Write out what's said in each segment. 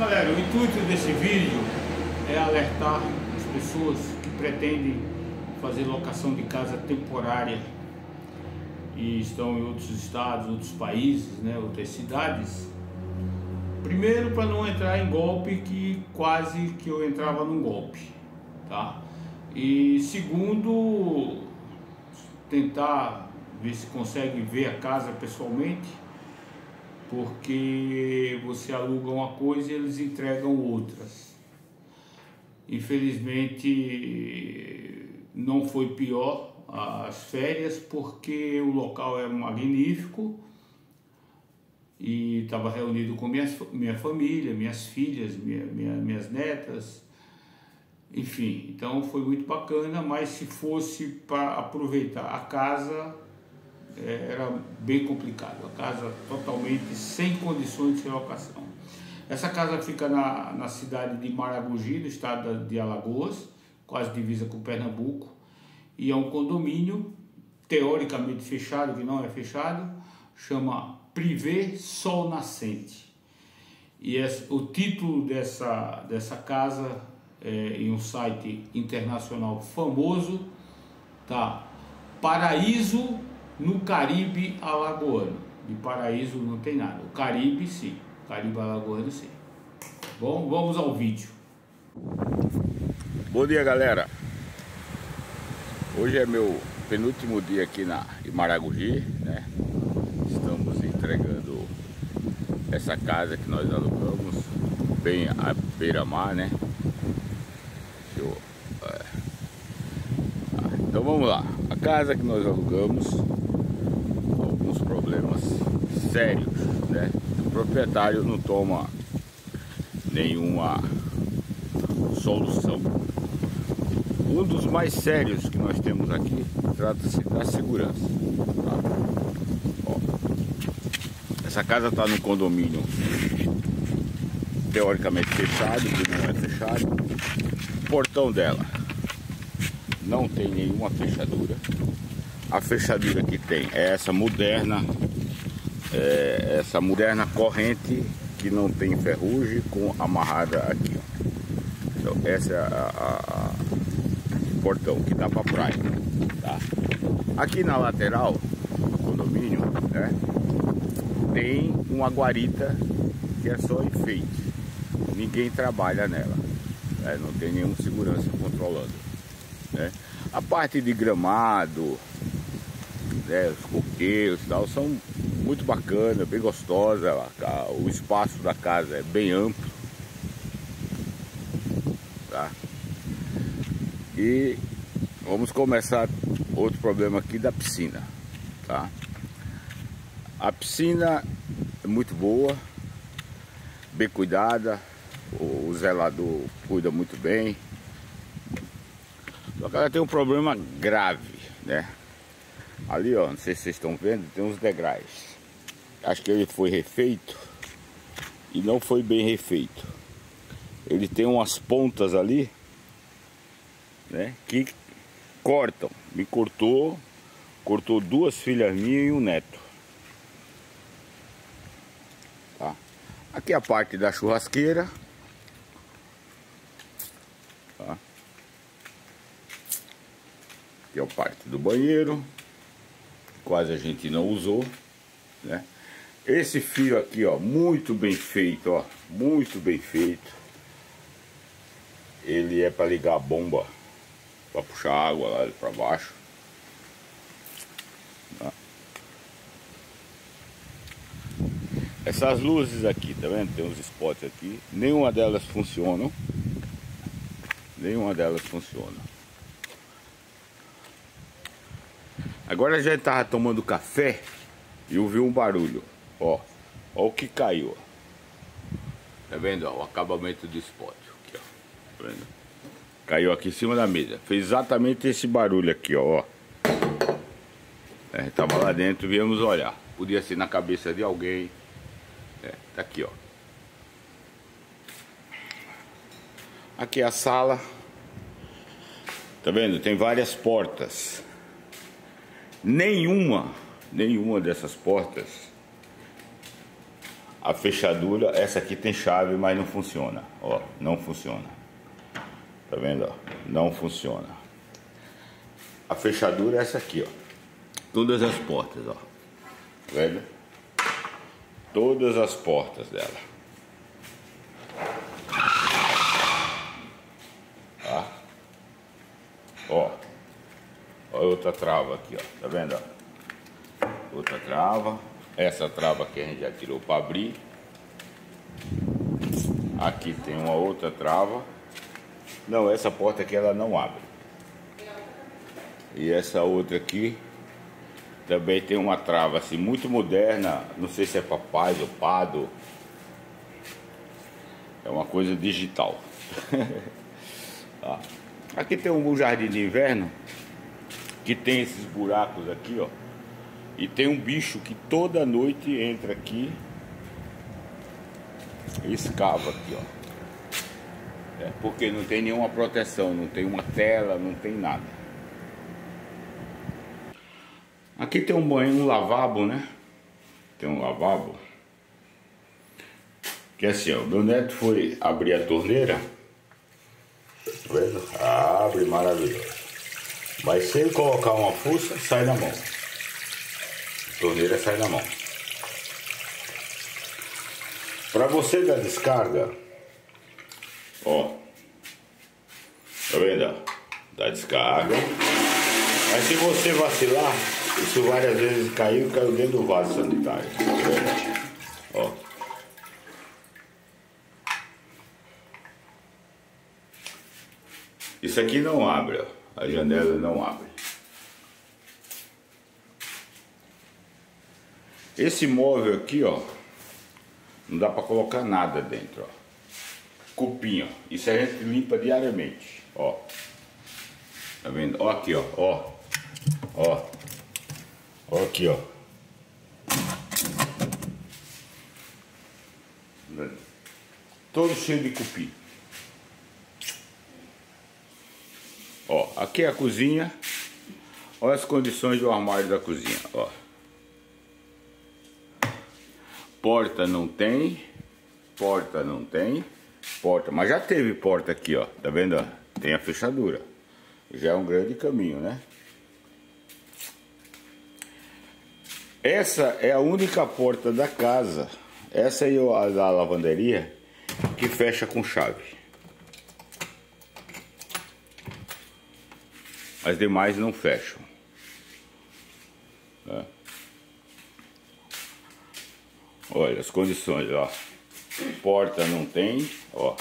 galera, o intuito desse vídeo é alertar as pessoas que pretendem fazer locação de casa temporária e estão em outros estados, outros países, né, outras cidades. Primeiro, para não entrar em golpe, que quase que eu entrava num golpe, tá? E segundo, tentar ver se consegue ver a casa pessoalmente, porque você aluga uma coisa e eles entregam outras. Infelizmente não foi pior as férias, porque o local é magnífico e estava reunido com minha família, minhas filhas, minhas netas, enfim, então foi muito bacana. Mas se fosse para aproveitar a casa, era bem complicado, a casa totalmente sem condições de locação. Essa casa fica na cidade de Maragogi, no estado de Alagoas, quase divisa com Pernambuco, e é um condomínio teoricamente fechado, que não é fechado, chama Privé Sol Nascente. E o título dessa casa, em um site internacional famoso, tá: Paraíso no Caribe Alagoano. De paraíso não tem nada, o Caribe sim, o Caribe Alagoano sim. Bom, vamos ao vídeo. Bom dia, galera. Hoje é meu penúltimo dia aqui em Maragogi, né? Estamos entregando essa casa que nós alugamos bem à beira-mar, né? Então vamos lá. A casa que nós alugamos, alguns problemas sérios, né? O proprietário não toma nenhuma solução. Um dos mais sérios que nós temos aqui trata-se da segurança, tá? Ó, essa casa está num condomínio teoricamente fechado, que não é fechado. O portão dela não tem nenhuma fechadura. A fechadura que tem é essa moderna corrente que não tem ferrugem, com amarrada aqui, ó. Então essa é o portão que dá para praia, tá? Aqui na lateral do condomínio, né, tem uma guarita que é só enfeite, ninguém trabalha nela, né? Não tem nenhum segurança controlando, né? A parte de gramado, né, os coqueiros e tal, são muito bacana, bem gostosa. O espaço da casa é bem amplo, tá? E vamos começar outro problema aqui da piscina, tá? A piscina é muito boa, bem cuidada, o zelador cuida muito bem. Só que ela tem um problema grave, né? Ali, ó, não sei se vocês estão vendo, tem uns degraus. Acho que ele foi refeito e não foi bem refeito. Ele tem umas pontas ali, né, que cortam. Me cortou duas filhas minhas e um neto, tá? Aqui é a parte da churrasqueira, tá? Aqui é a parte do banheiro, quase a gente não usou, né? Esse fio aqui, ó, muito bem feito, ó, muito bem feito. Ele é para ligar a bomba, para puxar água lá para baixo, tá? Essas luzes aqui, tá vendo? Tem uns spots aqui, nenhuma delas funcionam. Nenhuma delas funciona. Agora a gente tava tomando café e ouviu um barulho. Ó, ó o que caiu, ó. Tá vendo, ó, o acabamento do spot aqui, ó. Tá vendo? Caiu aqui em cima da mesa. Fez exatamente esse barulho aqui, ó. Tava lá dentro, viemos olhar. Podia ser na cabeça de alguém. Tá aqui, ó. Aqui é a sala. Tá vendo? Tem várias portas. Nenhuma dessas portas A fechadura, essa aqui tem chave, mas não funciona. Ó, não funciona. Tá vendo, ó? Não funciona. A fechadura é essa aqui, ó. Todas as portas, ó. Tá vendo? Todas as portas dela. Tá? Ó. Ó, outra trava aqui, ó. Tá vendo, ó? Outra trava. Essa trava que a gente já tirou para abrir. Aqui tem uma outra trava. Não, essa porta aqui ela não abre. E essa outra aqui também tem uma trava assim muito moderna. Não sei se é Papaz ou Pado. É uma coisa digital. Aqui tem um jardim de inverno que tem esses buracos aqui, ó. E tem um bicho que toda noite entra aqui e escava aqui, ó. Porque não tem nenhuma proteção, não tem uma tela, não tem nada. Aqui tem um banheiro, um lavabo, né? Tem um lavabo. Que assim, ó, meu neto foi abrir a torneira. Tá vendo? Abre, maravilhoso. Mas se ele colocar uma fuça, sai na mão. A torneira sai na mão. Para você dar descarga, ó, tá vendo? Dá descarga. Mas se você vacilar, isso várias vezes caiu dentro do vaso sanitário. Tá vendo? Ó. Isso aqui não abre, ó. A janela não abre. Esse móvel aqui, ó, não dá para colocar nada dentro, ó. Cupim, ó. Isso a gente limpa diariamente, ó. Tá vendo? Ó aqui, ó, ó. Ó. Ó aqui, ó. Todo cheio de cupim. Ó, aqui é a cozinha. Olha as condições do armário da cozinha, ó. Porta não tem. Porta não tem. Porta, mas já teve porta aqui, ó. Tá vendo? Tem a fechadura. Já é um grande caminho, né? Essa é a única porta da casa. Essa aí é a da lavanderia que fecha com chave. As demais não fecham. Tá? Olha as condições, ó. Porta não tem, ó.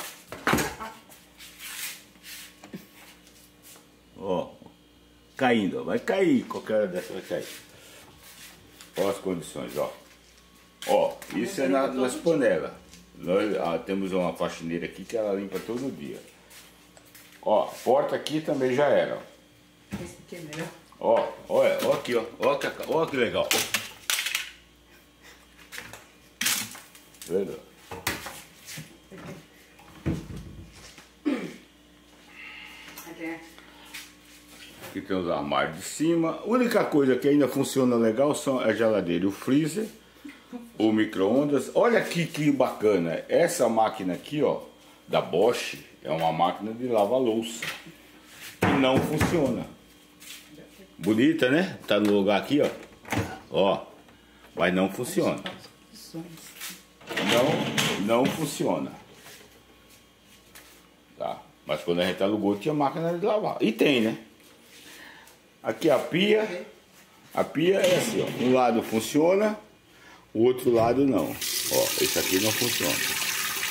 Ó, caindo, ó. Vai cair, qualquer hora dessa vai cair. Ó as condições, ó. Ó, isso é nas panelas. Nós temos uma faxineira aqui que ela limpa todo dia. Ó, porta aqui também já era, ó. Esse aqui é melhor. Ó, olha, ó aqui, ó. Ó que legal. Vendo? Aqui tem os armários de cima. A única coisa que ainda funciona legal são a geladeira e o freezer, o micro-ondas. Olha aqui que bacana. Essa máquina aqui, ó, da Bosch, é uma máquina de lavar louça que não funciona. Bonita, né? Tá no lugar aqui, ó. Ó, mas não funciona. Não funciona. Tá? Mas quando a gente alugou tinha máquina de lavar. E tem, né? Aqui a pia. A pia é assim, ó. Um lado funciona, o outro lado não. Ó, esse aqui não funciona.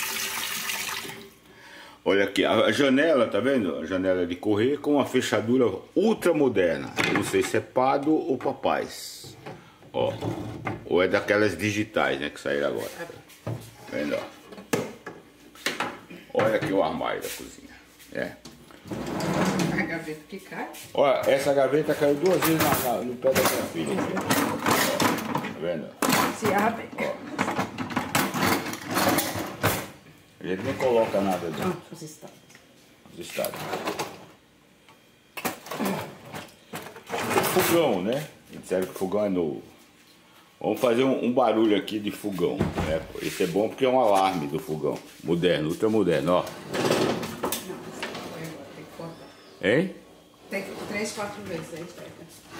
Olha aqui, a janela, tá vendo? A janela de correr com uma fechadura ultra moderna. Eu não sei se é Pado ou Papaz. Ó, ou é daquelas digitais, né, que saíram agora. Tá vendo, ó? Olha aqui o armário da cozinha. É. A gaveta que cai. Olha, essa gaveta caiu 2 vezes no pé da minha filha. Ó, tá vendo? Se abre. Ó. A gente nem coloca nada dentro. Os estados. Os estados. O fogão, né? Disseram que o fogão é novo. Vamos fazer um barulho aqui de fogão, né? Isso é bom porque é um alarme do fogão. Moderno, ultra moderno, ó. Não, tem que cortar. Hein? Tem que 3, 4 vezes aí, pega.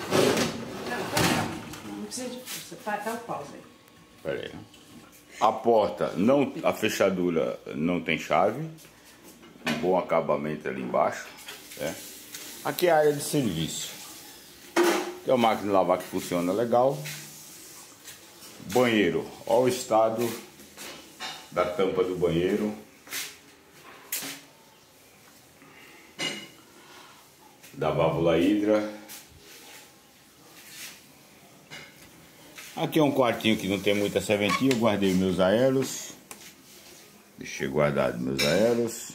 Não precisa de força. Dá o pause aí. Pera aí. A porta, a fechadura não tem chave. Um bom acabamento ali embaixo, né? Aqui é a área de serviço. Tem uma máquina de lavar que funciona legal. Banheiro, olha o estado da tampa do banheiro. Da válvula hidra. Aqui é um quartinho que não tem muita serventia. Eu guardei meus aeros. Deixei guardado meus aeros.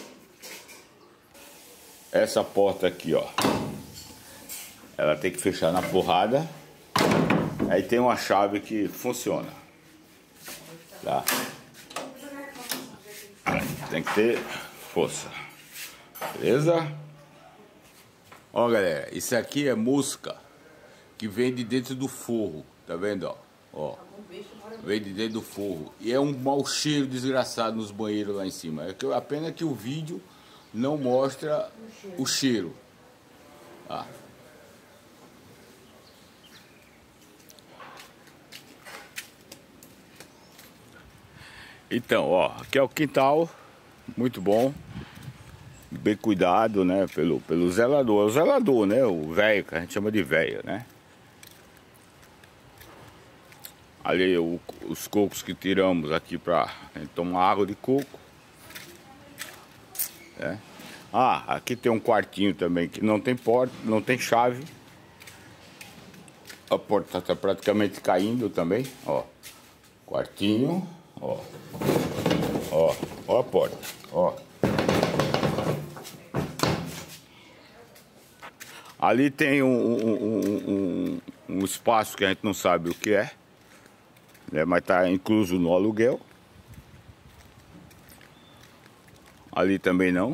Essa porta aqui, ó, ela tem que fechar na porrada. Aí tem uma chave que funciona, tá? Tem que ter força. Beleza? Ó, galera, isso aqui é mosca que vem de dentro do forro. Tá vendo, ó? Ó, vem de dentro do forro. E é um mau cheiro desgraçado nos banheiros lá em cima. A pena que o vídeo não mostra o cheiro. Ah. Então, ó, aqui é o quintal, muito bom, bem cuidado, né, pelo zelador. O zelador, né, o velho, que a gente chama de velho, né. Ali os cocos que tiramos aqui pra gente tomar água de coco. É. Ah, aqui tem um quartinho também que não tem porta, não tem chave. A porta está praticamente caindo também, ó. Quartinho, ó. Ó a porta, ó. Ali tem um espaço que a gente não sabe o que é, né, mas está incluso no aluguel. Ali também não.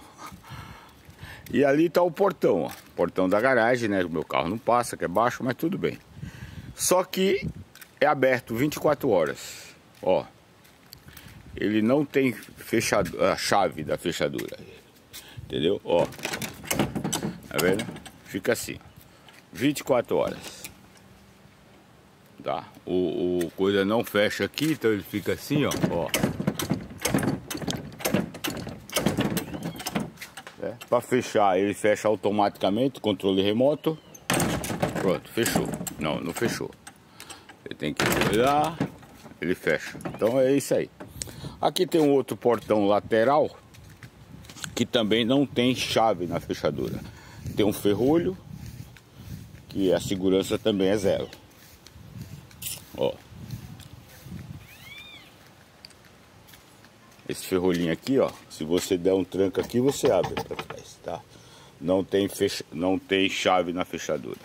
E ali está o portão, ó. Portão da garagem, né? O meu carro não passa, que é baixo, mas tudo bem. Só que é aberto 24 horas. Ó. Ele não tem a chave da fechadura. Entendeu? Ó. Tá vendo? Fica assim. 24 horas. Tá? O coisa não fecha aqui, então ele fica assim, ó. Ó. Para fechar, ele fecha automaticamente, controle remoto. Pronto, fechou. Não fechou. Ele tem que olhar, ele fecha. Então é isso aí. Aqui tem um outro portão lateral que também não tem chave na fechadura. Tem um ferrolho que a segurança também é 0. Ó. Esse ferrolhinho aqui, ó, se você der um tranco aqui, você abre para trás, tá? Não tem chave na fechadura.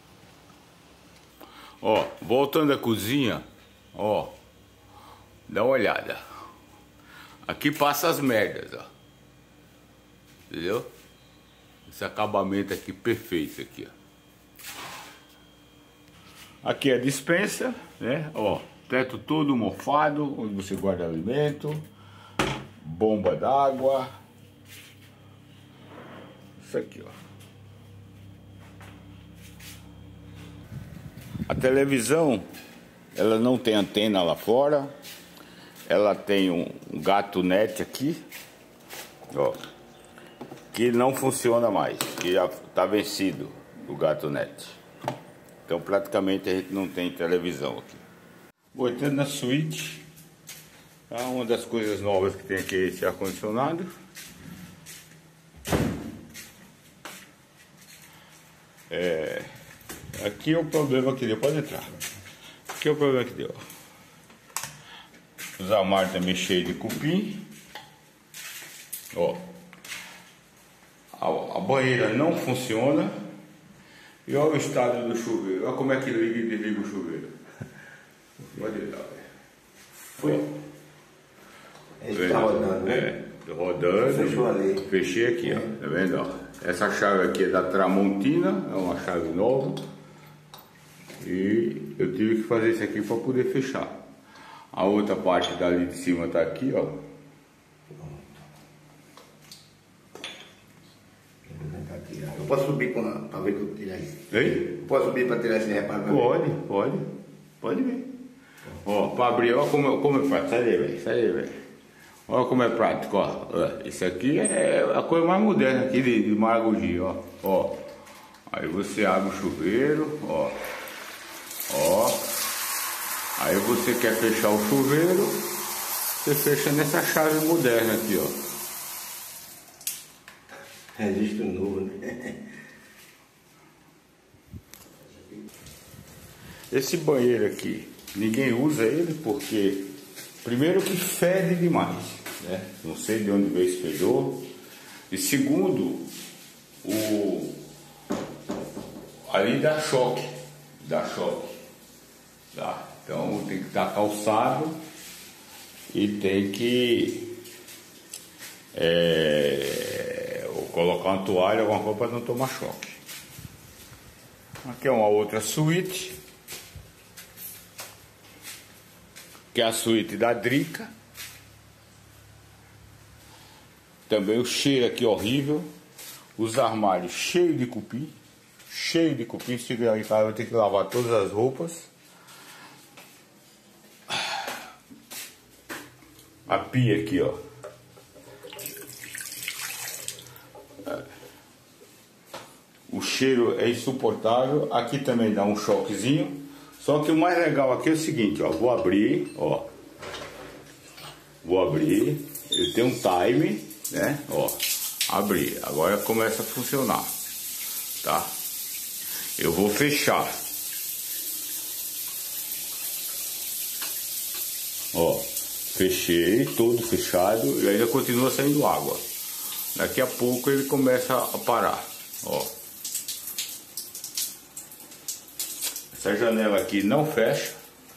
Ó, voltando à cozinha, ó, dá uma olhada. Aqui passa as merdas, ó. Entendeu? Esse acabamento aqui perfeito aqui, ó. Aqui é a despensa, né? Ó, teto todo mofado, onde você guarda alimento. Bomba d'água. Isso aqui, ó. A televisão, ela não tem antena lá fora. Ela tem um gato net aqui, ó, que não funciona mais, que já tá vencido o gato net. Então praticamente a gente não tem televisão aqui. Vou entrando na suíte. Tá, uma das coisas novas que tem aqui é esse ar-condicionado. Aqui é o problema que deu, pode entrar. Aqui é o problema que deu. Os armários também cheios de cupim. Ó. A banheira não funciona. E olha o estado do chuveiro. Olha como é que liga e desliga o chuveiro. Pode ir lá, velho. Foi. Ele tá rodando, né? Rodando. Fechou ali. Fechei aqui, ó. Tá vendo, ó? Essa chave aqui é da Tramontina, é uma chave nova. E eu tive que fazer isso aqui para poder fechar. A outra parte dali de cima tá aqui, ó. Eu posso subir para ver que eu tirar isso? Ei? Eu posso subir para tirar esse reparo? Pode vir. Ó, para abrir, ó como é prático. Sai daí, velho. Olha como é prático, ó. Isso aqui é a coisa mais moderna aqui de Maragogi, ó. Aí você abre o chuveiro, ó. Aí você quer fechar o chuveiro, você fecha nessa chave moderna aqui, ó. Registro novo, né? Esse banheiro aqui, ninguém usa ele porque, primeiro que fede demais, né? Não sei de onde veio esse fedor. E segundo, ali dá choque, tá? Então tem que estar calçado e tem que colocar uma toalha, alguma coisa para não tomar choque. Aqui é uma outra suíte, que é a suíte da Drica. Também o cheiro aqui horrível. Os armários cheios de cupim. Se chegar em casa vai ter que lavar todas as roupas. A pia aqui, ó. O cheiro é insuportável. Aqui também dá um choquezinho. Só que o mais legal aqui é o seguinte, ó. Vou abrir, ó. Ele tem um time, né? Ó. Abri. Agora começa a funcionar. Tá? Eu vou fechar. Ó. Fechei, todo fechado. E ainda continua saindo água. Daqui a pouco ele começa a parar. Ó. Essa janela aqui não fecha.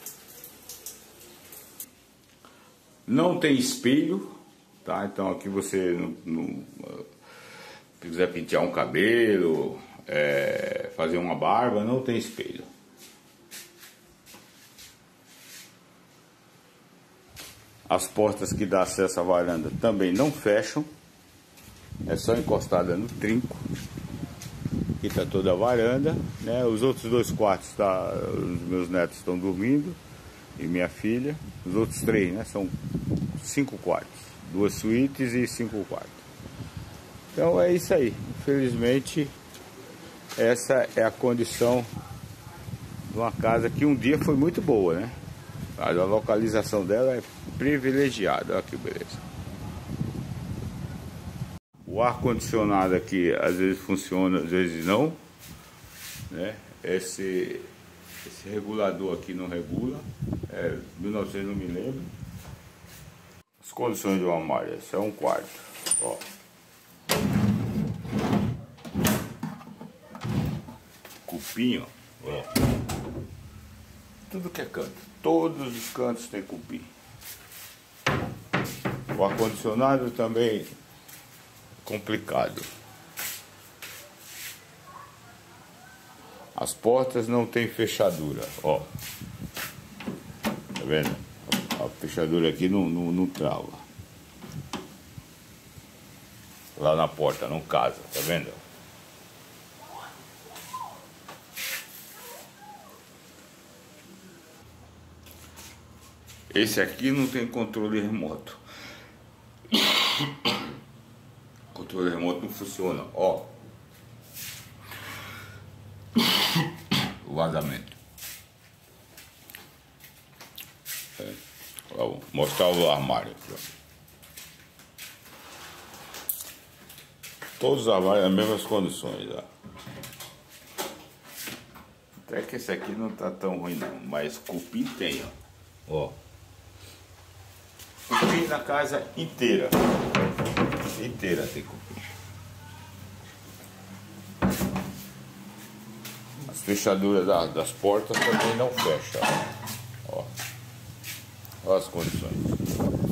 Não tem espelho, tá? Então aqui você não quiser pentear um cabelo, fazer uma barba, não tem espelho. As portas que dão acesso à varanda também não fecham. É só encostada no trinco. Aqui está toda a varanda, né? Os outros 2 quartos, os meus netos estão dormindo e minha filha. Os outros 3, né? São 5 quartos, 2 suítes e 5 quartos. Então é isso aí. Infelizmente, essa é a condição de uma casa que um dia foi muito boa, né? A localização dela é privilegiada. Olha que beleza. O ar-condicionado aqui às vezes funciona, às vezes não, né? Esse regulador aqui não regula, 1900 não me lembro. As condições do armário, esse é um quarto, ó. Cupim, ó. Tudo que é canto, todos os cantos tem cupim. O ar-condicionado também complicado. As portas não tem fechadura, ó. Tá vendo? A fechadura aqui não trava. Lá na porta não casa, tá vendo? Esse aqui não tem controle remoto. O controle remoto não funciona, ó. O vazamento. Vou mostrar o armário aqui, ó. Todos os armários nas mesmas condições, ó. Até que esse aqui não tá tão ruim não, mas cupim tem, ó. Cupim na casa inteira. Inteira tem cupim. As fechaduras das portas também não fecham. Ó. Olha as condições.